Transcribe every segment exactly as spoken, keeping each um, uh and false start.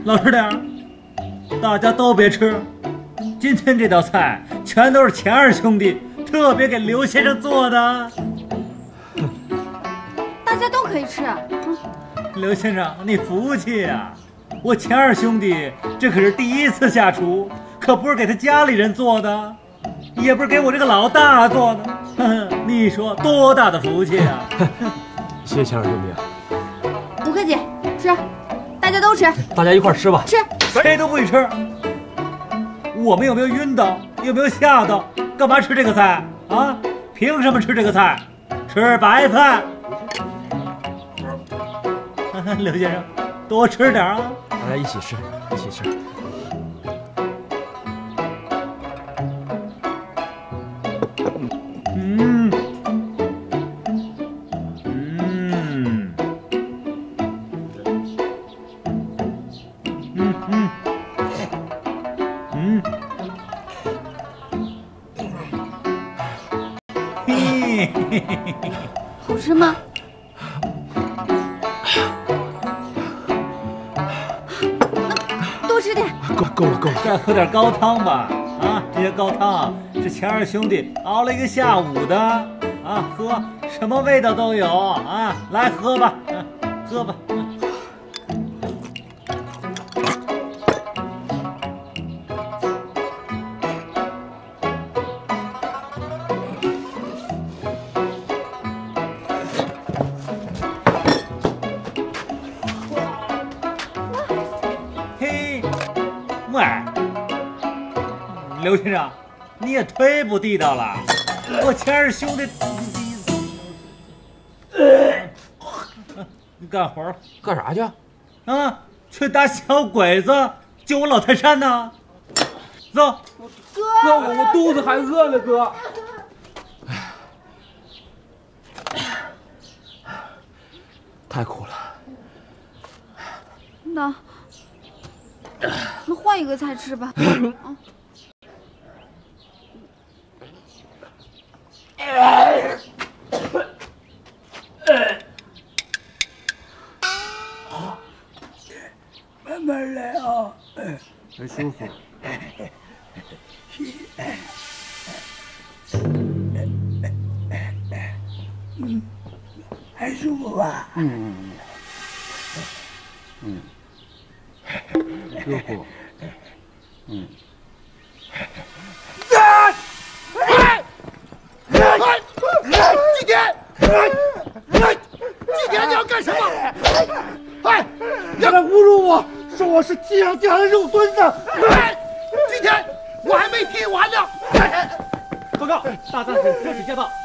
老实点儿，大家都别吃。今天这道菜全都是钱二兄弟特别给刘先生做的。 大家都可以吃。嗯、 刘先生，你福气呀！我钱二兄弟这可是第一次下厨，可不是给他家里人做的，也不是给我这个老大做的。哼，你说多大的福气啊！ 谢谢钱二兄弟啊！ 不客气，吃，大家都吃， 大家一块吃吧。 吃， 谁都不许吃。我们有没有晕倒？有没有吓到？干嘛吃这个菜啊？凭什么吃这个菜？吃白饭。刘先生，多吃点啊！ 大家一起吃，一起吃。 嗯嗯嗯嗯嗯，嘿嘿嘿嘿， 好吃吗？多吃点。 够够了够了， 再喝点高汤吧。啊，这些高汤是钱二兄弟熬了一个下午的啊，喝什么味道都有啊，来喝吧，啊、喝吧。嘿，喂。刘先生，你也忒不地道了！我钱二兄弟，你干活干啥去？ 啊，去打小鬼子，救我老泰山呢！走， 哥， 哥，我我肚子还饿呢，哥。太苦了。 那那换一个菜吃吧。啊。 慢慢来啊， 很舒服。 嗯，还舒服吧？ 嗯嗯，舒服。嗯。 啊！哎！哎！季田！哎！季田，你要干什么？哎！你要侮辱我，说我是地上掉下的肉墩子！哎！季田，我还没听完呢！ 报告，大战士正式接报。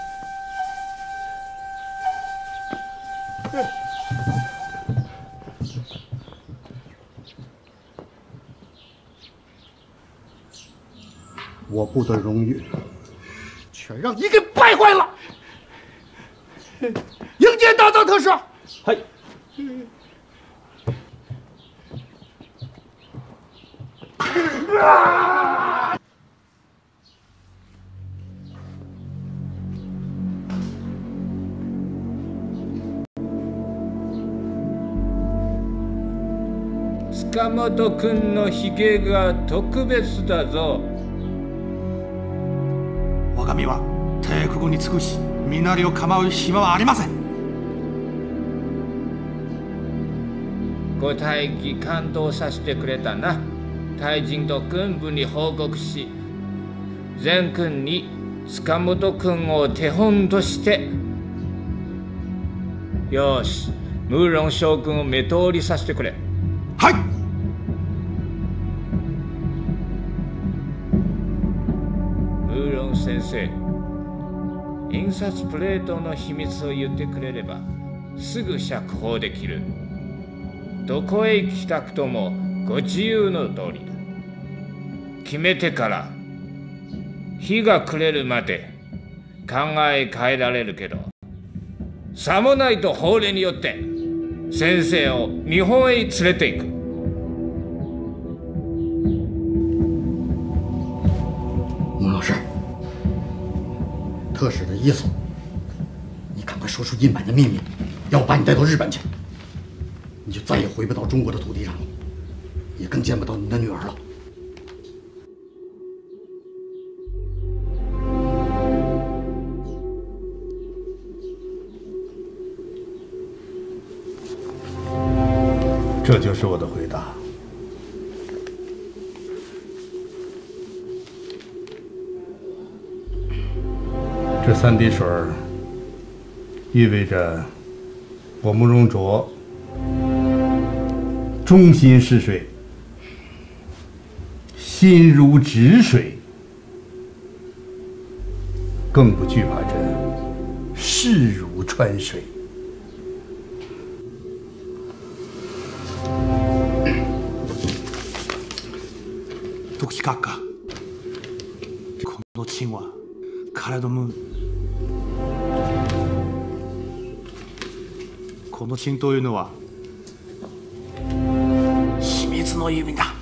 我部的荣誉全让你给败坏了！迎接大藏特使。 嘿。 啊！ 塚本君のひげが特別だぞ。 我が身は帝国に尽くし、身なりを構う暇はありません。 ご大義感動させてくれたな。大臣と軍部に報告し、全軍に塚本君を手本として、よし、ムーロン将軍を目通りさせてくれ。 はい。 ムーロン先生、印刷プレートの秘密を言ってくれればすぐ釈放できる。どこへ行きたくともご自由の通りだ。決めてから日が暮れるまで考え変えられるけど、さもないと法令によって先生を日本へ連れて行く。 穆老师，特使的意思，你赶快说出印版的秘密，要把你带到日本去，你就再也回不到中国的土地上了。 更见不到你的女儿了。 这就是我的回答。这三滴水儿意味着我慕容卓忠心似水，心如止水，更不惧怕这势如穿水。 時閣下、このチンは体もこのチンというのは秘密の意味だ。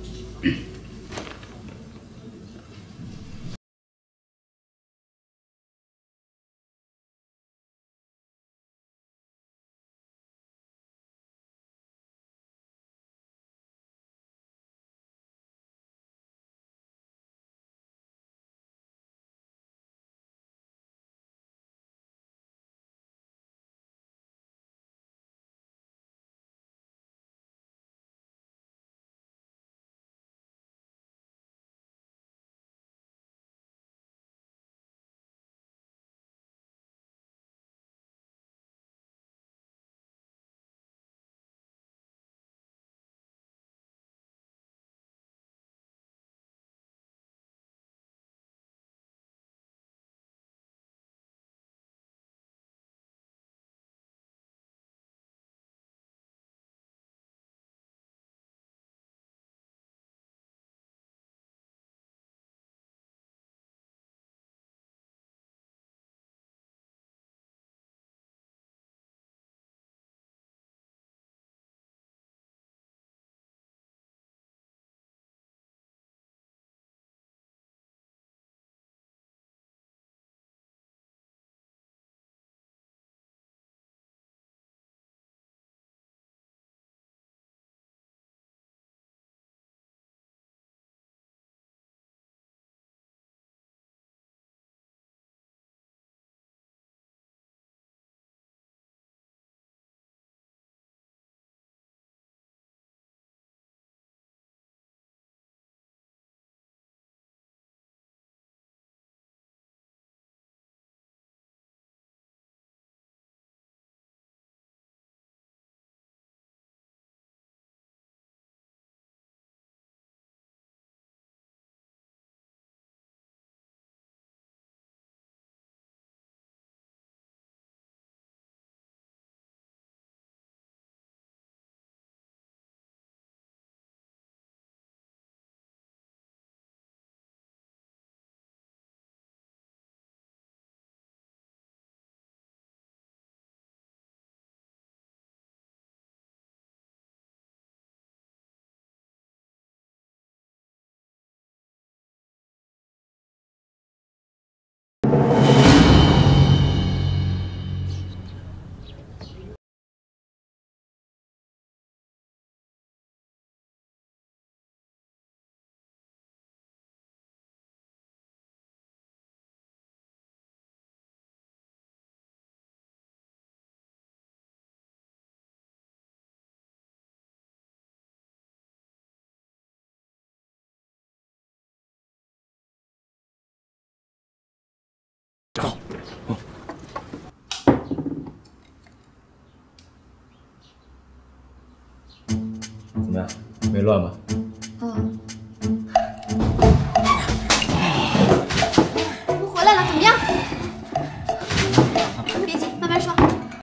走。嗯。 怎么样？没乱吧？ 嗯。我回来了，怎么样？别急，慢慢说。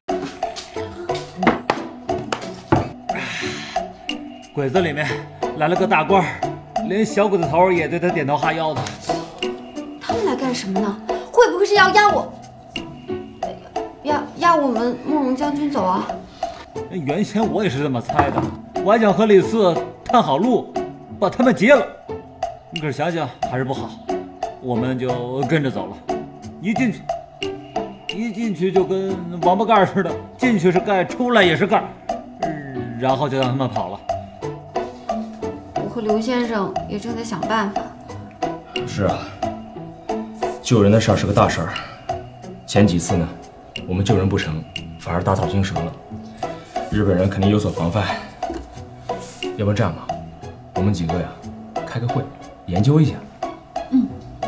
鬼子里面来了个大官，连小鬼子头也对他点头哈腰的。 他们来干什么呢？会不会是要押我？押押我们慕容将军走啊？ 原先我也是这么猜的，我还想和李四探好路，把他们劫了。可是想想还是不好，我们就跟着走了。一进去，一进去就跟王八盖似的，进去是盖，出来也是盖，然后就让他们跑了。 和刘先生也正在想办法。 是啊，救人的事儿是个大事儿。前几次呢，我们救人不成，反而打草惊蛇了。日本人肯定有所防范。要不然这样吧，我们几个呀，开个会，研究一下。 嗯。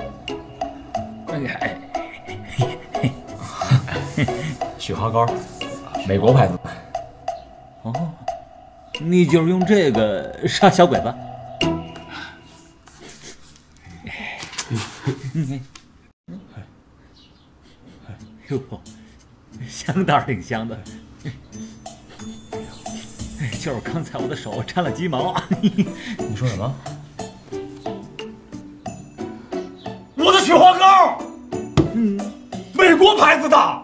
雪花膏，美国牌子。 哦，你就是用这个杀小鬼子？哟，香倒是挺香的，就是刚才我的手沾了鸡毛。 你说什么？ 我的雪花膏，嗯，美国牌子的。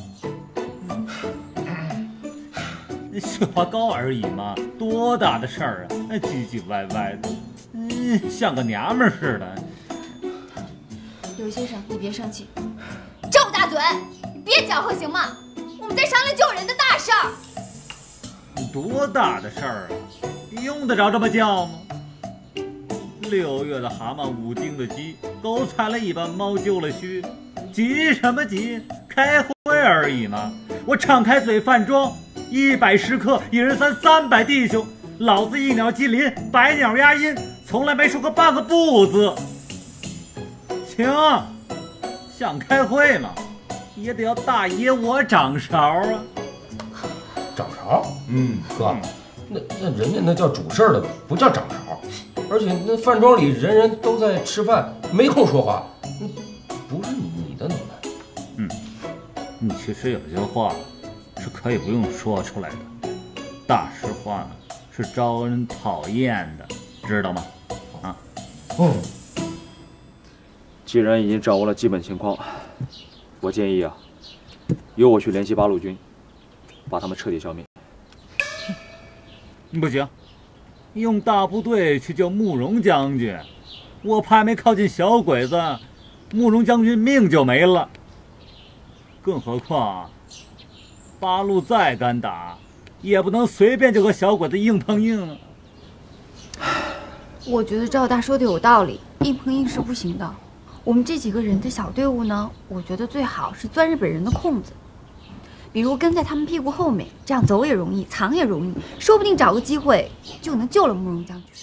雪花膏而已嘛，多大的事儿啊！唧唧歪歪的，嗯，像个娘们儿似的。 刘先生，你别生气。赵大嘴，你别搅和行吗？我们在商量救人的大事儿。 多大的事儿啊？用得着这么叫吗？六月的蛤蟆，五斤的鸡，狗踩了一把，猫揪了须，急什么急？开会而已嘛！我敞开嘴饭庄。一百食客，一人三，三百弟兄。老子一鸟击麟，百鸟压阴，从来没说过半个不字。行，想开会嘛，也得要大爷我掌勺啊。 掌勺？嗯，哥，那那人家那叫主事的，不叫掌勺。而且那饭庄里人人都在吃饭，没空说话，那不是你的能耐。 嗯，你其实有些话是可以不用说出来的，大实话呢是招人讨厌的，知道吗？啊， 嗯。 既然已经掌握了基本情况，我建议啊，由我去联系八路军，把他们彻底消灭。 不行，用大部队去救慕容将军，我怕没靠近小鬼子，慕容将军命就没了。更何况，八路再敢打，也不能随便就和小鬼子硬碰硬啊。 我觉得赵大说的有道理，硬碰硬是不行的。我们这几个人的小队伍呢，我觉得最好是钻日本人的空子，比如跟在他们屁股后面，这样走也容易，藏也容易，说不定找个机会就能救了慕容将军。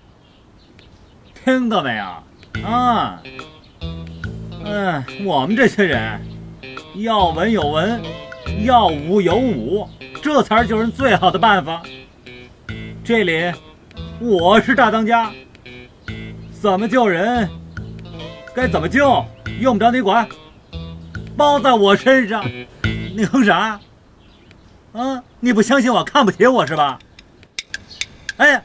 听到没有？啊，嗯，我们这些人要文有文，要武有武，这才是救人最好的办法。这里我是大当家，怎么救人，该怎么救，用不着你管，包在我身上。你哼啥？啊，你不相信我，看不起我是吧？哎，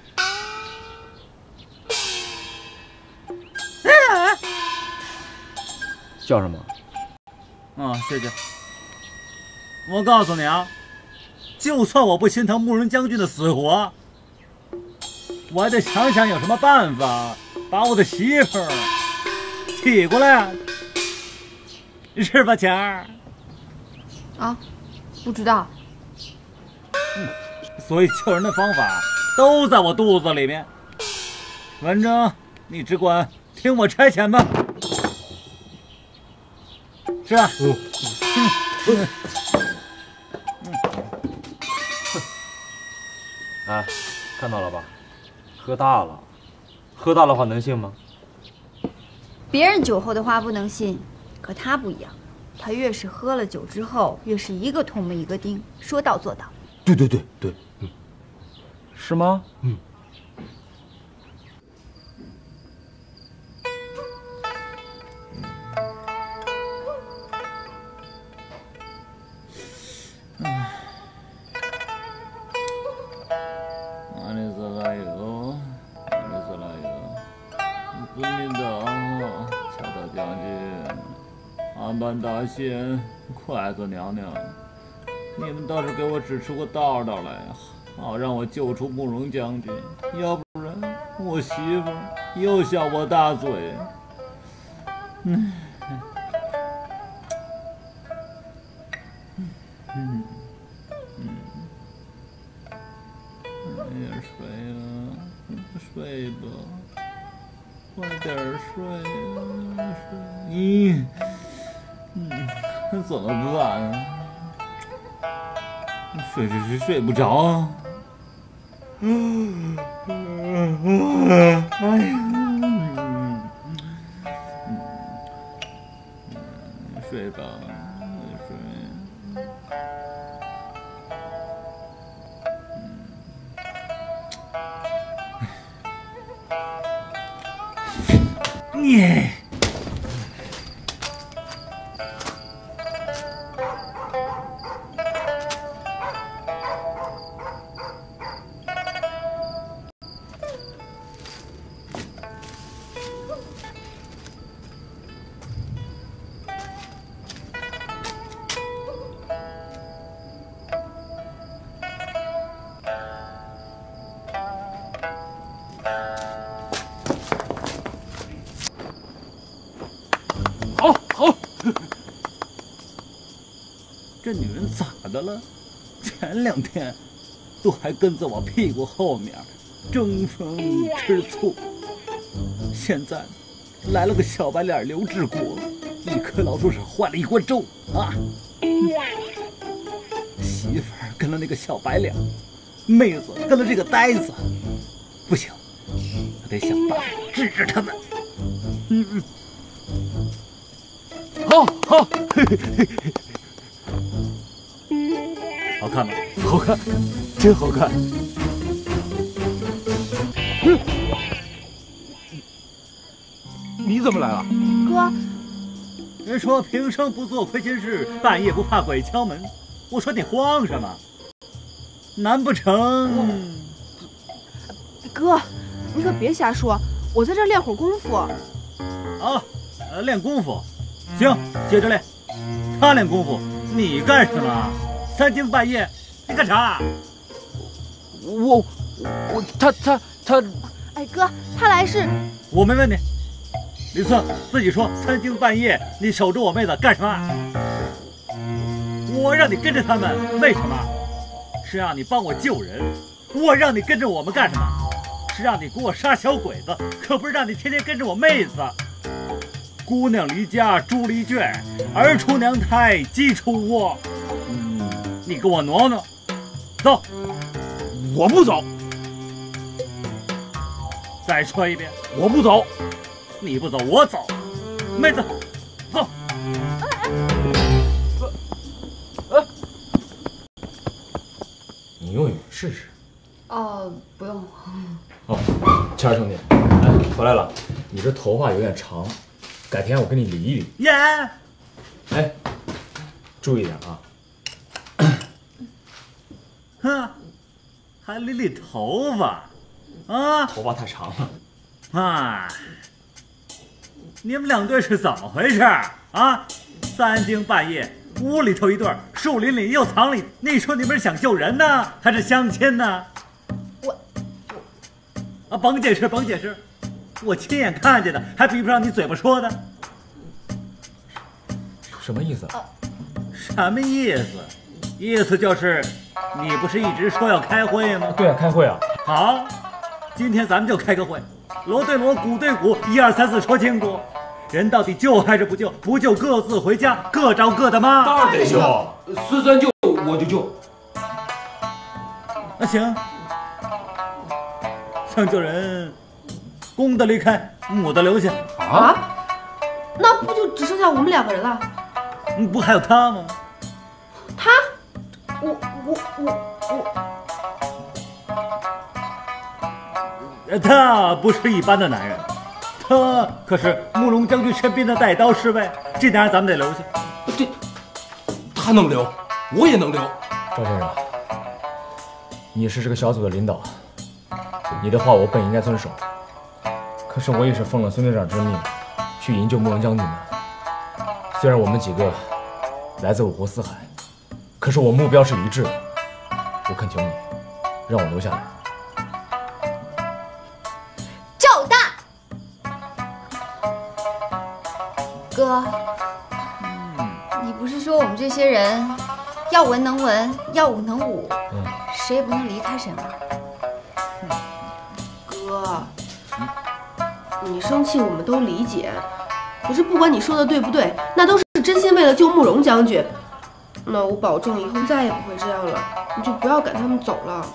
哎， 叫什么？ 啊，谢谢。我告诉你啊，就算我不心疼慕容将军的死活，我还得想想有什么办法把我的媳妇儿娶过来，是吧，钱儿？ 啊，不知道。 嗯，所以救人的方法都在我肚子里面。反正你只管听我差遣吧，是吧？嗯。嗯嗯。哎，看到了吧？喝大了，喝大的话能信吗？ 别人酒后的话不能信，可他不一样，他越是喝了酒之后，越是一个唾沫一个钉，说到做到。 对对对对，嗯， 是吗？ 嗯。 阿里斯拉尤，阿里斯拉尤，遵领导，乔大将军，安班大仙，筷子娘娘，你们倒是给我指出个道道来，好让我救出慕容将军，要不然我媳妇又笑我大嘴。嗯。嗯。嗯。也睡了，睡睡吧，快点睡啊睡！你，嗯，怎么办啊？睡睡睡睡不着。嗯，哎呀，嗯，睡吧，睡。你。 好，好。 这女人咋的了？前两天都还跟在我屁股后面争风吃醋，现在来了个小白脸刘志国，一颗老鼠屎换了一锅粥啊！媳妇儿跟了那个小白脸，妹子跟了这个呆子，不行，我得想办法治治他们。嗯嗯。 好好， 好看吗？ 好看，真好看。嗯，你怎么来了？ 哥， 人说平生不做亏心事，半夜不怕鬼敲门。我说你慌什么？难不成？ 哥，你可别瞎说，我在这练会儿功夫。 啊，呃，练功夫。行，接着练。他练功夫，你干什么？三更半夜，你干啥？ 我我他他他…… 哎哥，他来是…… 我没问你。李四自己说，三更半夜你守着我妹子干什么？我让你跟着他们，为什么？是让你帮我救人。我让你跟着我们干什么？是让你给我杀小鬼子，可不是让你天天跟着我妹子。姑娘离家猪离圈，儿出娘胎鸡出窝。嗯，你给我挪挪，走。 我不走。 再说一遍， 我不走。 你不走，我走。妹子，走。 呃，你用勇试试。 哦，不用。 哦，谦儿兄弟，哎，回来了。你这头发有点长。改天我给你理一理。 耶！ 哎，注意点啊！ 哼，还理理头发，啊？ 头发太长了。 哎，你们两队是怎么回事啊？三更半夜，屋里头一对，树林里又藏里，你说你们是想救人呢，还是相亲呢？ 我， 啊，甭解释，甭解释。我亲眼看见的，还比不上你嘴巴说的。 什么意思？ 什么意思？意思就是你不是一直说要开会吗？ 对啊，开会啊。 好，今天咱们就开个会，锣对锣，鼓对鼓，一二三四说清楚。人到底救还是不救？不救各自回家，各找各的妈。 当然得救，孙三救我就救。 那行，想救人。公的离开，母的留下。 啊？那不就只剩下我们两个人了？ 嗯，不还有他吗？ 他？我我我我……他不是一般的男人，他可是慕容将军身边的带刀侍卫，这男人咱们得留下。 这，他能留，我也能留。 赵先生，你是这个小组的领导，你的话我本应该遵守。可是我也是奉了孙队长之命，去营救慕容将军的。虽然我们几个来自五湖四海，可是我目标是一致的。我恳求你，让我留下来。 赵大，哥，嗯，你不是说我们这些人要文能文，要武能武，嗯，谁也不能离开谁吗？ 哥。 你生气我们都理解，可是不管你说的对不对，那都是真心为了救慕容将军。那我保证以后再也不会这样了，你就不要赶他们走了。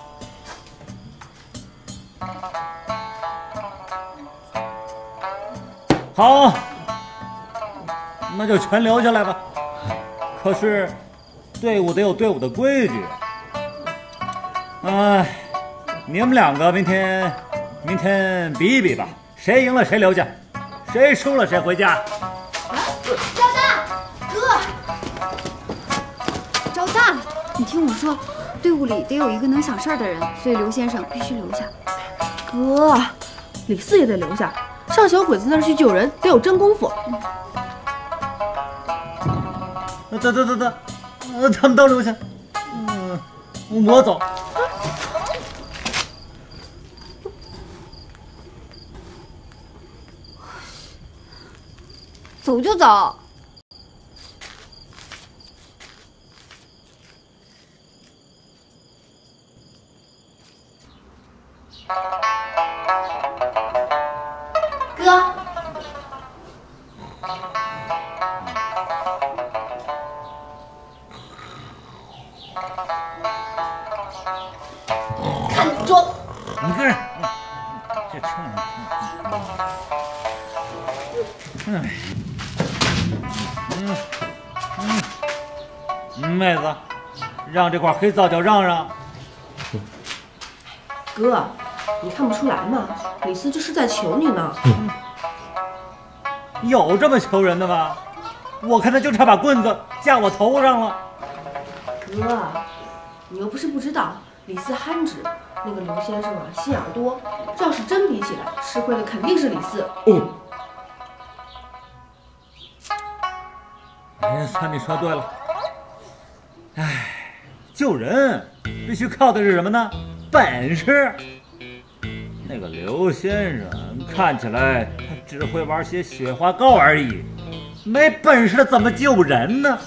好，那就全留下来吧。可是，队伍得有队伍的规矩。哎，你们两个明天，明天比一比吧，谁赢了谁留下，谁输了谁回家。 赵大哥，赵大，你听我说，队伍里得有一个能想事儿的人，所以刘先生必须留下。 哥，李四也得留下，上小鬼子那儿去救人得有真功夫。 嗯，得得得得，呃，他们都留下。嗯，我走。 走就走。 哥，看你装。 你跟着，这车上。哎。嗯嗯嗯，妹子，让这块黑皂角让让。 哥，你看不出来吗？李四这是在求你呢。 嗯、有这么求人的吗？我看他就差把棍子架我头上了。 哥，你又不是不知道，李四憨直，那个刘先生啊心眼多，这要是真比起来，吃亏的肯定是李四。 嗯。哎，算你说对了。哎，救人必须靠的是什么呢？本事。那个刘先生看起来他只会玩些雪花膏而已，没本事的怎么救人呢？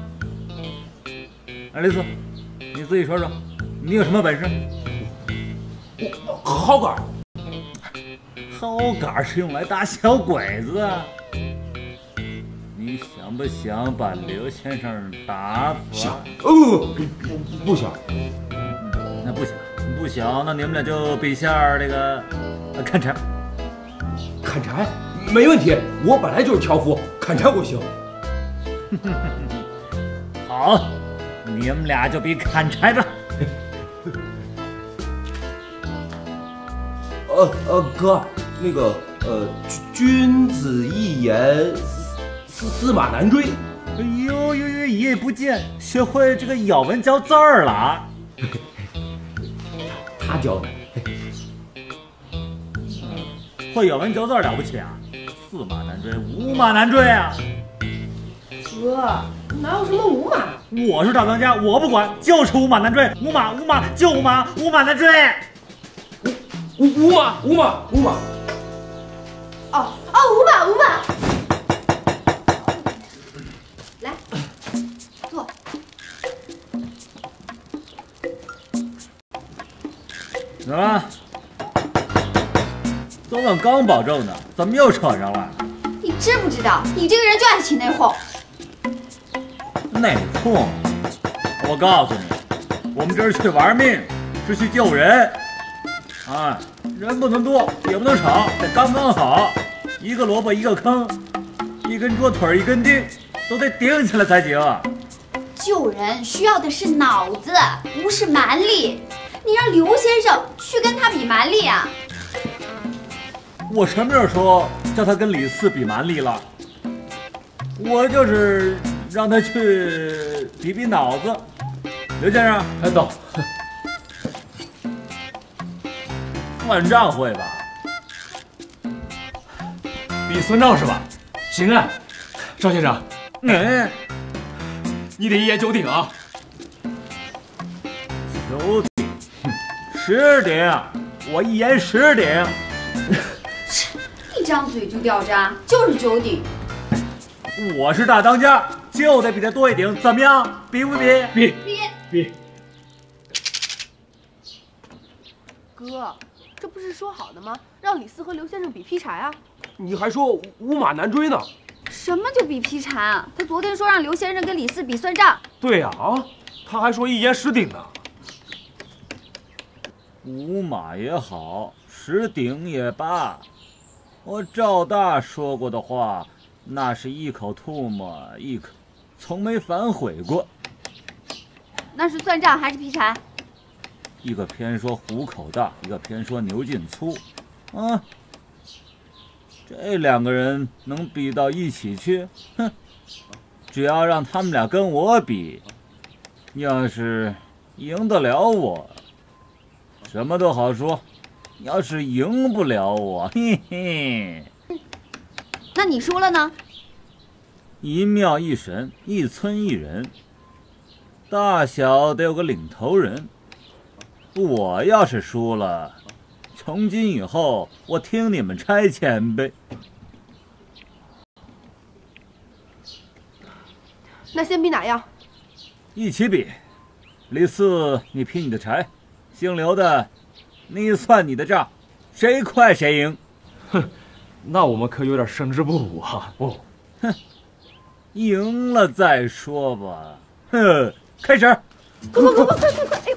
爱丽丝，你自己说说，你有什么本事？ 我好杆。 好杆是用来打小鬼子的。你想不想把刘先生打死？ 想。哦，不不想。 那不想，不想，那你们俩就比下这个呃砍柴。 砍柴没问题，我本来就是樵夫，砍柴我行。 好，你们俩就比砍柴吧。 呃呃，哥，那个呃，君子一言。驷马难追。 哎呦呦呦，一夜不见，学会这个咬文嚼字儿了。 他教的。 嗯，会咬文嚼字了不起啊？驷马难追，五马难追啊！ 哥，哪有什么五马？ 我是大当家，我不管，就是五马难追，五马五马就五马，五马难追。 五五马五马五马。 哦哦，五马五马。 来，坐。 怎么了？昨晚刚保证的，怎么又扯上了？ 你知不知道，你这个人就爱起内讧。 内讧？我告诉你，我们这是去玩命，是去救人。啊，人不能多，也不能少，得刚刚好，一个萝卜一个坑，一根桌腿一根钉。都得顶起来才行。 救人需要的是脑子，不是蛮力。你让刘先生去跟他比蛮力啊？ 我什么时候说叫他跟李四比蛮力了？我就是让他去比比脑子。刘先生， 来走。 算账会吧？ 比算账是吧？行啊，赵先生。 嗯， 你得一言九鼎啊！ 九鼎，十鼎，我一言十鼎。 一张嘴就掉渣，就是九鼎。 我是大当家，就得比他多一鼎，怎么样？比不比？ 比比比。 哥， 这不是说好的吗？让李四和刘先生比劈柴啊！ 你还说五马难追呢？ 什么就比劈柴啊？他昨天说让刘先生跟李四比算账。 对呀啊，他还说一言十鼎呢。 五马也好，十鼎也罢，我赵大说过的话，那是一口吐沫一口，从没反悔过。 那是算账还是劈柴？ 一个偏说虎口大，一个偏说牛劲粗，啊，这两个人能比到一起去？哼，只要让他们俩跟我比，要是赢得了我，什么都好说；要是赢不了我，嘿嘿。 那你输了呢？ 一庙一神，一村一人，大小得有个领头人。我要是输了，从今以后我听你们差遣呗。 那先比哪样？ 一起比。李四，你劈你的柴；姓刘的，你算你的账，谁快谁赢。 哼，那我们可有点胜之不武啊！不， 哼，赢了再说吧。哼，开始。 快快快快快快快！哎呦！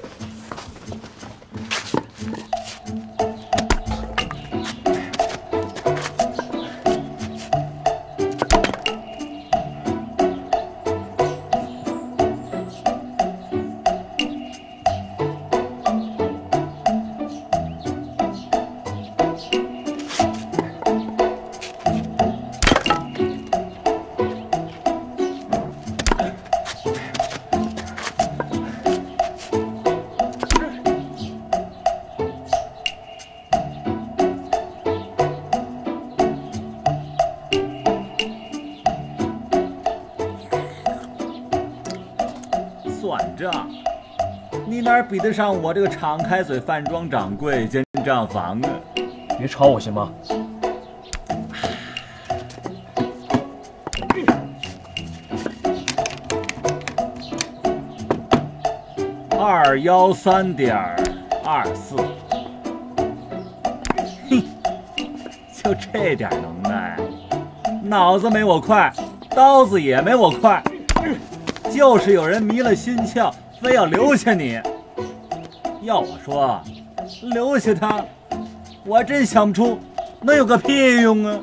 算账，你哪比得上我这个敞开嘴饭庄掌柜兼账房啊？ 别吵我行吗？ 二幺三点二四，嘿，就这点能耐，脑子没我快，刀子也没我快。就是有人迷了心窍，非要留下你。要我说，留下他，我真想不出能有个屁用啊！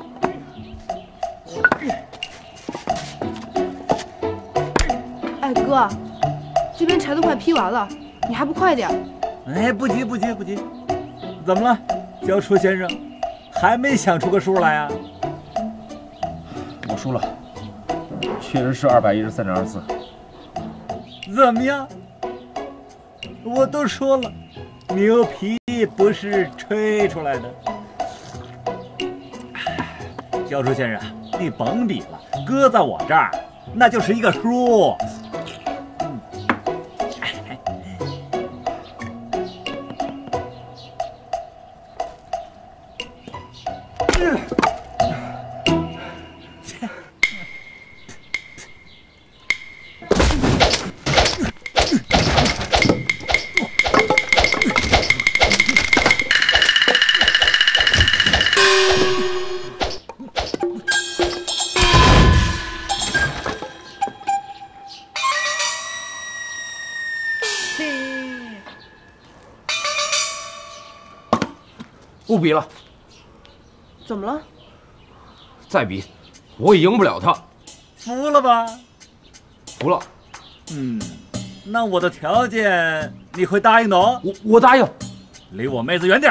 哎哥，这边柴都快劈完了，你还不快点？ 哎，不急不急不急，怎么了，教书先生，还没想出个数来啊？ 我输了，确实是二百一十三点二四。 怎么样？我都说了，牛皮不是吹出来的。教书先生，你甭比了，搁在我这儿，那就是一个数。嗯， 不比了。 怎么了？ 再比，我也赢不了他。 服了吧？ 服了。 嗯，那我的条件你会答应的哦？ 我我答应。 离我妹子远点。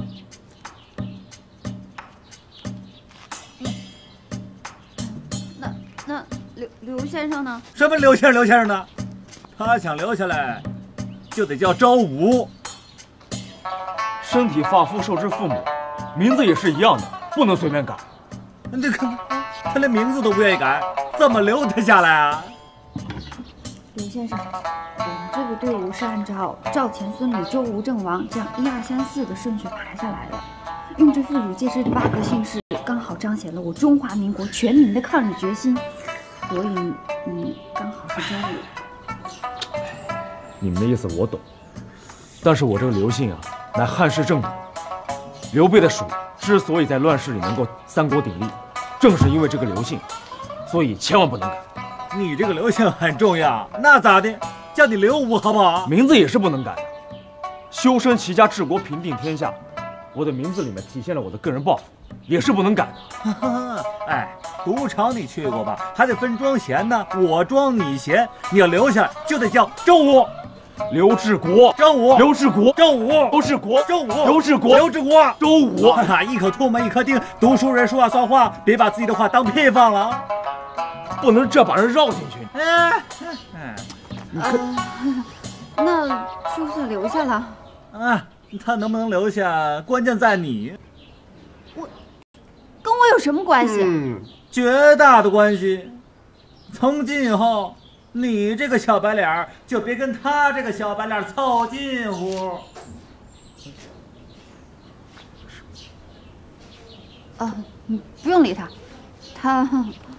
那那刘刘先生呢？ 什么刘先生刘先生呢？他想留下来，就得叫周武。 身体发肤受之父母，名字也是一样的，不能随便改。 这个他连名字都不愿意改，怎么留他下来啊？ 刘先生，我们这个队伍是按照赵钱孙李周吴郑王这样一二三四的顺序排下来的，用这妇孺皆知的八个姓氏，刚好彰显了我中华民国全民的抗日决心。所以你刚好是周武。 你们的意思我懂，但是我这个刘姓啊，乃汉室正统， 刘备的蜀之所以在乱世里能够三国鼎立，正是因为这个刘姓，所以千万不能改。 你这个刘姓很重要，那咋的？叫你刘武好不好？ 名字也是不能改的。修身齐家治国平定天下，我的名字里面体现了我的个人抱负，也是不能改的。哎，赌场你去过吧？还得分庄闲呢，我庄你闲，你要留下来就得叫周武。 刘志国， 周武， 刘志国， 周武， 刘志国， 周武， 刘志国， 刘志国， 周武。 一口唾沫一颗钉，读书人说话算话，别把自己的话当屁放了， 不能这把人绕进去。 哎， 你看，呃、那就算留下了。 啊，他能不能留下，关键在你。 我，跟我有什么关系？ 嗯，绝大的关系。从今以后。你这个小白脸就别跟他这个小白脸凑近乎。 啊，你不用理他，他。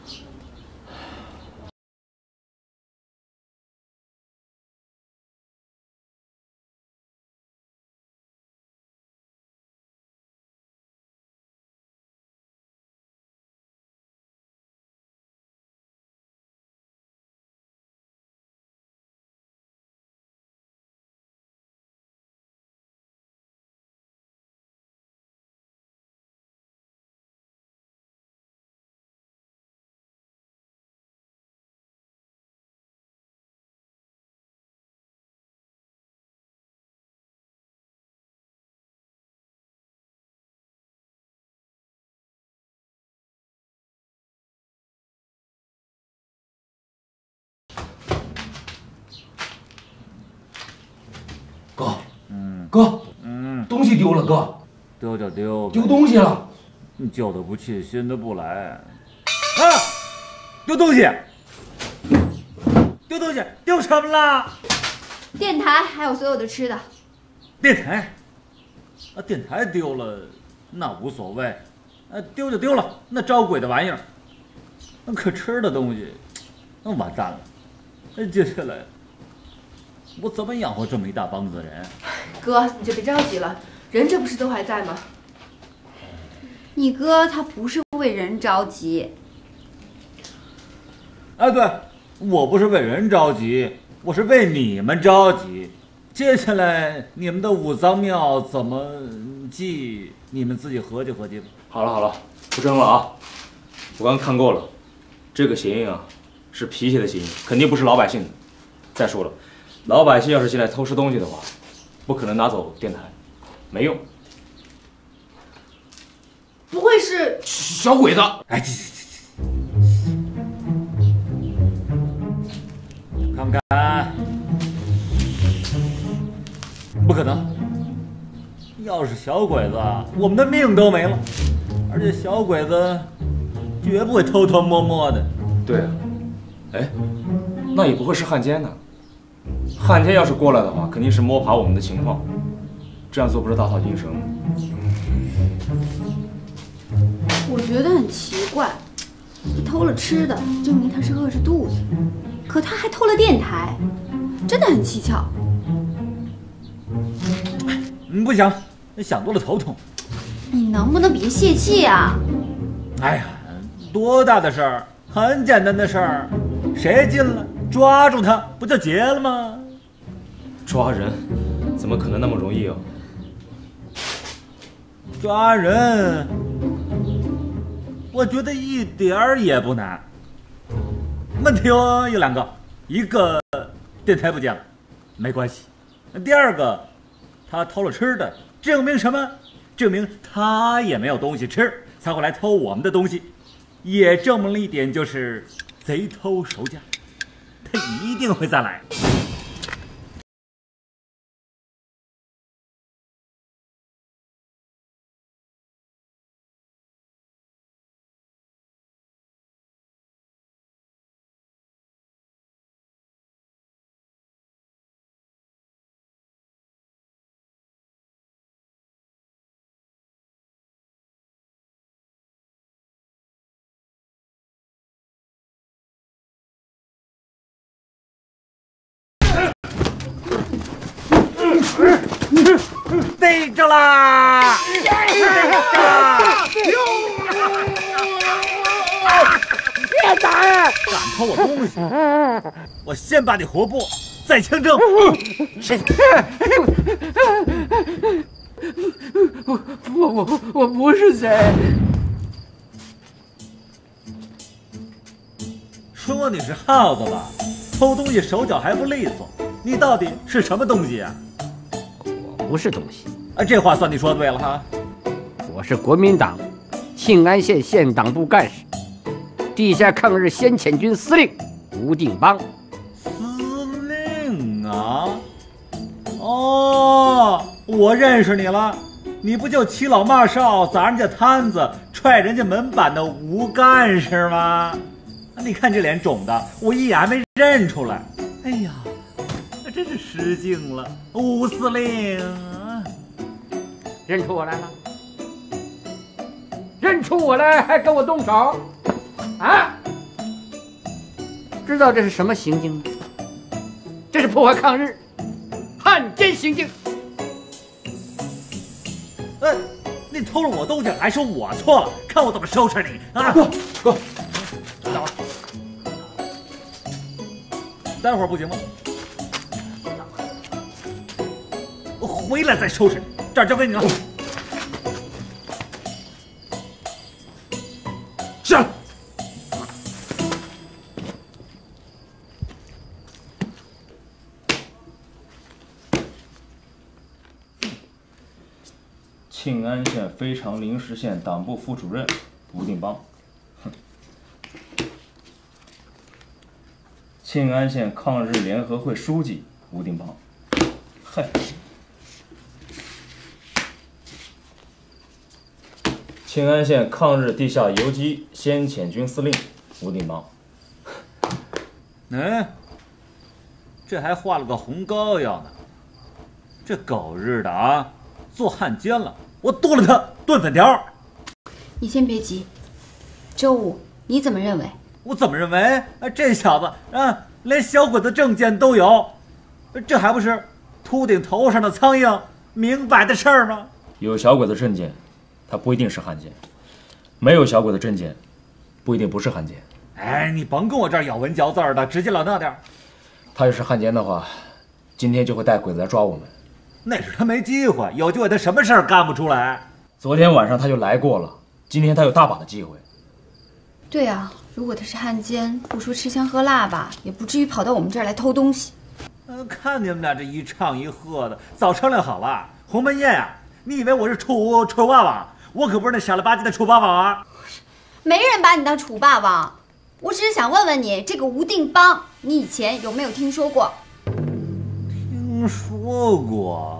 哥，嗯，哥，嗯，东西丢了，哥， 丢就丢， 丢东西了， 旧的不去，新的不来，啊，丢东西，丢东西，丢什么了？ 电台还有所有的吃的。 电台，啊，电台丢了，那无所谓，啊，丢就丢了，那招鬼的玩意儿，那可吃的东西，那完蛋了，那接下来。我怎么养活这么一大帮子人？ 哥，你就别着急了，人这不是都还在吗？ 你哥他不是为人着急。 哎，对，我不是为人着急，我是为你们着急。接下来你们的五脏庙怎么记？你们自己合计合计吧。 好了好了，不争了啊！我刚看过了，这个鞋印啊，是皮鞋的鞋印，肯定不是老百姓的。再说了。老百姓要是进来偷吃东西的话，不可能拿走电台，没用。 不会是小鬼子？ 哎，看看，不可能！要是小鬼子，我们的命都没了。而且小鬼子绝不会偷偷摸摸的。 对啊，哎，那也不会是汉奸呢？汉奸要是过来的话，肯定是摸爬我们的情况，这样做不是大草惊蛇吗？ 我觉得很奇怪，他偷了吃的，证明他是饿着肚子，可他还偷了电台，真的很蹊跷。 嗯，不行，想多了头痛。 你能不能别泄气啊？ 哎呀，多大的事儿，很简单的事儿，谁进了抓住他不就结了吗？ 抓人怎么可能那么容易哦？ 抓人，我觉得一点儿也不难。问题有有两个，一个电台不见了，没关系；第二个，他偷了吃的，证明什么？证明他也没有东西吃，才会来偷我们的东西，也证明了一点，就是贼偷熟家，他一定会再来。这着啦！ 别打呀！ 敢偷我东西，我先把你活剥，再枪证。 谁？我我我我不是谁。 说你是耗子吧？偷东西手脚还不利索，你到底是什么东西啊？ 我不是东西。 啊，这话算你说对了哈。 我是国民党庆安县县党部干事，地下抗日先遣军司令吴定邦。 司令啊？哦，我认识你了，你不就欺老骂少、砸人家摊子、踹人家门板的吴干事吗？你看这脸肿的，我一眼还没认出来。哎呀，那真是失敬了，吴司令。 认出我来了？认出我来还跟我动手？啊？知道这是什么行径吗？这是破坏抗日、汉奸行径。 呃，你偷了我东西，还说我错了，看我怎么收拾你啊！哥，哥，等会儿，待会儿不行吗？我回来再收拾你，这儿交给你了。 下来。 庆安县非常临时县党部副主任吴定邦，哼。庆安县抗日联合会书记吴定邦，嗨。庆安县抗日地下游击先遣军司令吴定邦。 嗯，这还画了个红膏药呢，这狗日的啊，做汉奸了！我剁了他炖粉条。 你先别急，周武，你怎么认为？ 我怎么认为？啊，这小子啊，连小鬼子证件都有，这还不是秃顶头上的苍蝇，明摆的事儿吗？ 有小鬼子证件，他不一定是汉奸；没有小鬼子证件，不一定不是汉奸。 哎，你甭跟我这儿咬文嚼字的，直截了当点。 他要是汉奸的话，今天就会带鬼子来抓我们。 那是他没机会，有机会他什么事儿干不出来。 昨天晚上他就来过了，今天他有大把的机会。 对啊，如果他是汉奸，不说吃香喝辣吧，也不至于跑到我们这儿来偷东西。 嗯，看你们俩这一唱一和的，早商量好了，鸿门宴啊！你以为我是楚楚霸王？我可不是那傻了吧唧的楚霸王啊！ 没人把你当楚霸王，我只是想问问你，这个吴定邦，你以前有没有听说过？ 听说过。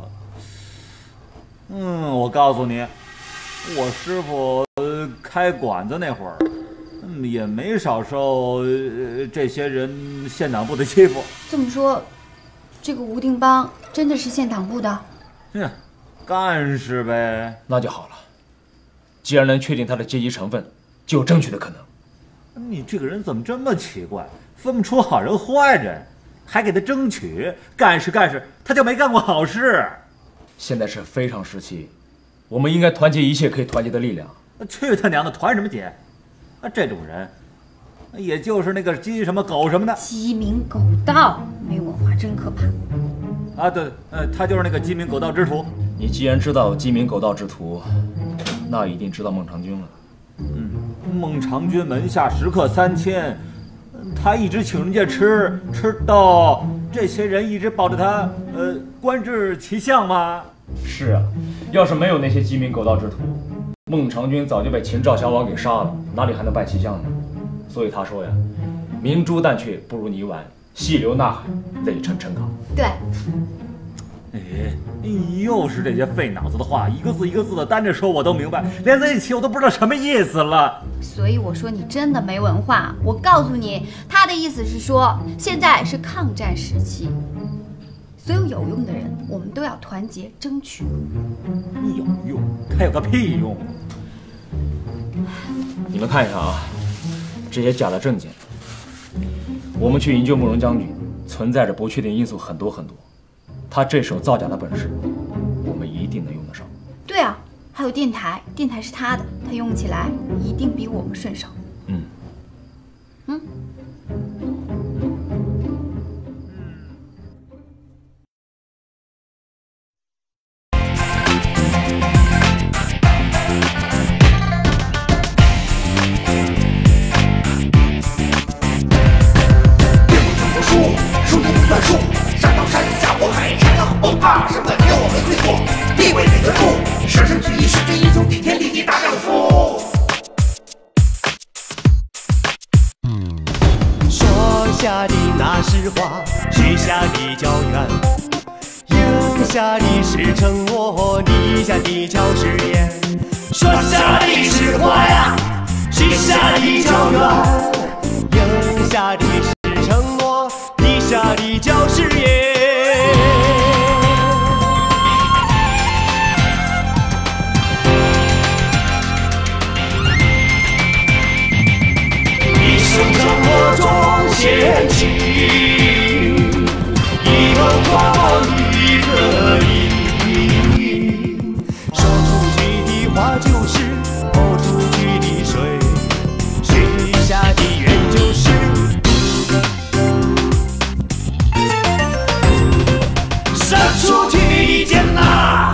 嗯，我告诉你，我师傅开馆子那会儿，嗯，也没少受、呃、这些人县党部的欺负。 这么说，这个吴定邦真的是县党部的？ 嗯，干事呗。 那就好了，既然能确定他的阶级成分，就有争取的可能。 你这个人怎么这么奇怪，分不出好人坏人，还给他争取？干事干事，他就没干过好事。 现在是非常时期，我们应该团结一切可以团结的力量。 去他娘的，团什么结？啊，这种人，也就是那个鸡什么狗什么的， 鸡鸣狗盗，没文化真可怕。 啊，对，呃，他就是那个鸡鸣狗盗之徒。 你既然知道鸡鸣狗盗之徒，那一定知道孟尝君了。 嗯，孟尝君门下食客三千，他一直请人家吃吃到，这些人一直抱着他，呃，官至骑相吗？ 是啊，要是没有那些鸡鸣狗盗之徒，孟尝君早就被秦赵襄王给杀了，哪里还能拜骑相呢？所以他说呀，明珠淡却不如泥丸，细流纳海泪沉陈炕。 对。 哎，又是这些费脑子的话，一个字一个字的单着说我都明白，连在一起我都不知道什么意思了。 所以我说你真的没文化。我告诉你，他的意思是说，现在是抗战时期，所有有用的人，我们都要团结争取。 有用？他有个屁用！ 你们看一看啊，这些假的证件，我们去营救慕容将军，存在着不确定因素很多很多。他这手造假的本事，我们一定能用得上。 有电台，电台是他的，他用起来一定比我们顺手。 嗯。 嗯。 数都不算数，山高山下火海，山摇崩怕什么？天我们罪过，地位忍得住，舍身取义，是真英雄，顶天立地大丈夫。 说下的那是话，许下的叫愿，应下的是承诺，立下的叫誓言。说下的是话呀，许下的叫愿，应下的是承诺。下的叫誓言，一生承诺中献情，一个光，一个影。说出去的话就是泼出去的水，许下的愿就是。伸出去的剑呐！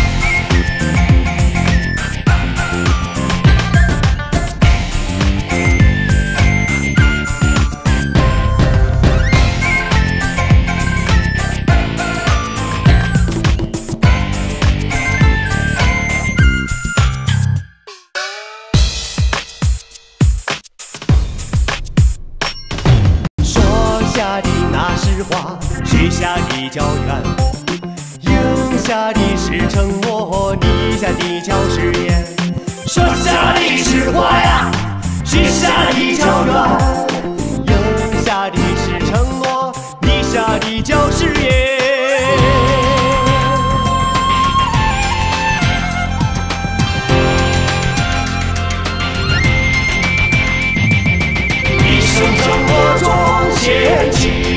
说下的那是话，许下的叫愿。应下的是承诺，立下的叫誓言。说下的是话呀，许下的叫愿。应下的是承诺，立下的叫誓言。一生承诺中献情。